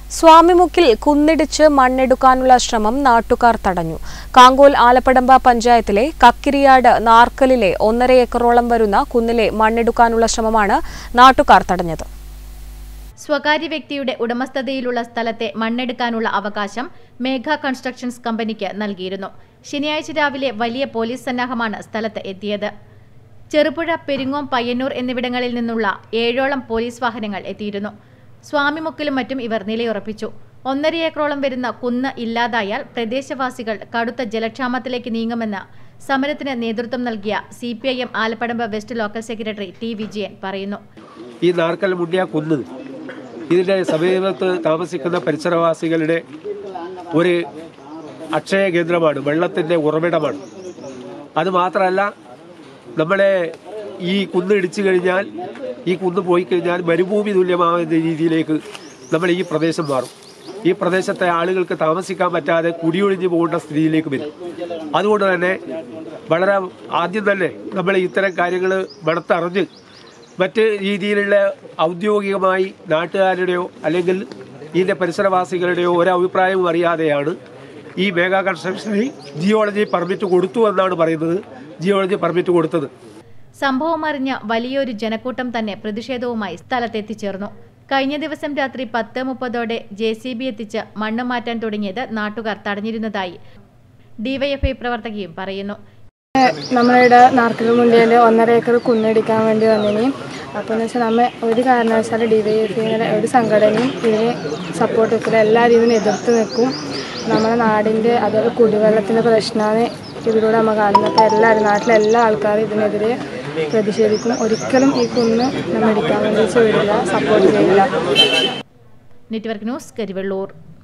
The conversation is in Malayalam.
സ്വാമിമുക്കിൽ കുന്നിടിച്ച് മണ്ണെടുക്കാനുള്ള ശ്രമം നാട്ടുകാർ തടഞ്ഞു. കാങ്കോൽ ആലപ്പടമ്പ പഞ്ചായത്തിലെ കക്കിരിയാട് നാർക്കലിലെ 1.5 ഏക്കറോളം വരുന്ന കുന്നിലെ മണ്ണെടുക്കാനുള്ള ശ്രമമാണ് നാട്ടുകാർ തടഞ്ഞത്. സ്വകാര്യ വ്യക്തിയുടെ ഉടമസ്ഥതയിലുള്ള സ്ഥലത്തെ മണ്ണെടുക്കാനുള്ള അവകാശം മേഘ കൺസ്ട്രക്ഷൻസ് കമ്പനിക്ക് നൽകിയിരുന്നു. ശനിയാഴ്ച രാവിലെ വലിയ പോലീസ് സന്നാഹമാണ് സ്ഥലത്ത് എത്തിയത്. ചെറുപുഴ, പെരിങ്ങോം, പയ്യന്നൂർ എന്നിവിടങ്ങളിൽ നിന്നുള്ള 7ഓളം പോലീസ് വാഹനങ്ങൾ എത്തിയിരുന്നു. സ്വാമിമുക്കിലും മറ്റും ഇവർ നിലയുറപ്പിച്ചു. 1.5 ഏക്കറോളം വരുന്ന കുന്ന് ഇല്ലാതായാൽ പ്രദേശവാസികൾ കടുത്ത ജലക്ഷാമത്തിലേക്ക് നീങ്ങുമെന്ന് സമരത്തിന് നേതൃത്വം നൽകിയ CPIM Alappadamba west local secretary T. Vijayan പറയുന്നു. ഈ നാർക്കൽ മുണ്ടിയ കുന്ന് ഇതിന്റെ സമീപത്ത് താമസിക്കുന്ന പരിസരവാസികളുടെ ഒരു അക്ഷയ കേന്ദ്രമാണ്, വെള്ളത്തിന്റെ ഉറവിടമാണ്. അതുമാത്രമല്ല, നമ്മളെ ഈ കുന്ന് ഇടിച്ചു കഴിഞ്ഞാൽ, ഈ കുന്ന് പോയി കഴിഞ്ഞാൽ മരുഭൂമി തുല്യമാകുന്ന രീതിയിലേക്ക് നമ്മൾ ഈ പ്രദേശം മാറും. ഈ പ്രദേശത്തെ ആളുകൾക്ക് താമസിക്കാൻ പറ്റാതെ കുടിയൊഴിഞ്ഞു പോകേണ്ട സ്ഥിതിയിലേക്ക് വരും. അതുകൊണ്ട് തന്നെ വളരെ ആദ്യം തന്നെ നമ്മൾ ഇത്തരം കാര്യങ്ങൾ മണത്തറിഞ്ഞ് മറ്റ് രീതിയിലുള്ള ഔദ്യോഗികമായി നാട്ടുകാരുടെയോ അല്ലെങ്കിൽ ഇതിൻ്റെ പരിസരവാസികളുടെയോ ഒരഭിപ്രായവും അറിയാതെയാണ് ഈ മേഘ കൺസ്ട്രക്ഷന് ജിയോളജി പെർമിറ്റ് കൊടുത്തു എന്നാണ് പറയുന്നത്. ജിയോളജി പെർമിറ്റ് കൊടുത്തത്. സംഭവം അറിഞ്ഞ വലിയൊരു ജനക്കൂട്ടം തന്നെ പ്രതിഷേധവുമായി സ്ഥലത്തെത്തിച്ചേർന്നു. കഴിഞ്ഞ ദിവസം രാത്രി 10:30ഓടെ JCB എത്തിച്ച് മണ്ണ് മാറ്റാൻ തുടങ്ങിയത് നാട്ടുകാർ തടഞ്ഞിരുന്നതായി DYFI പ്രവർത്തകയും പറയുന്നു. നമ്മളിവിടെ നാർക്കൽ മുണ്ടിയിൽ 1.5 ഏക്കർ കുന്നിടിക്കാൻ വേണ്ടി വന്നിനി. അപ്പോൾ എന്ന് വെച്ചാൽ നമ്മൾ ഒരു കാരണവശാലും DYFI ഒരു സംഘടനയും ഇതിന് സപ്പോർട്ട് വെക്കില്ല. എല്ലാവരും ഇതിനെ എതിർത്ത് നിൽക്കും. നമ്മുടെ നാടിൻ്റെ അതുപോലെ കുടിവെള്ളത്തിൻ്റെ പ്രശ്നമാണ് ഇതിലൂടെ നമ്മൾ കാണുന്നത്. അപ്പോൾ എല്ലാവരും നാട്ടിലെ എല്ലാ ആൾക്കാരും ഇതിനെതിരെ പ്രതിഷേധിക്കും. ഒരിക്കലും ഈ കുന്ന് നമ്മൾ ഇടിക്കാൻ വേണ്ടി ചെയ്യില്ല, സപ്പോർട്ട് ചെയ്യില്ല. Network news, Karivellur.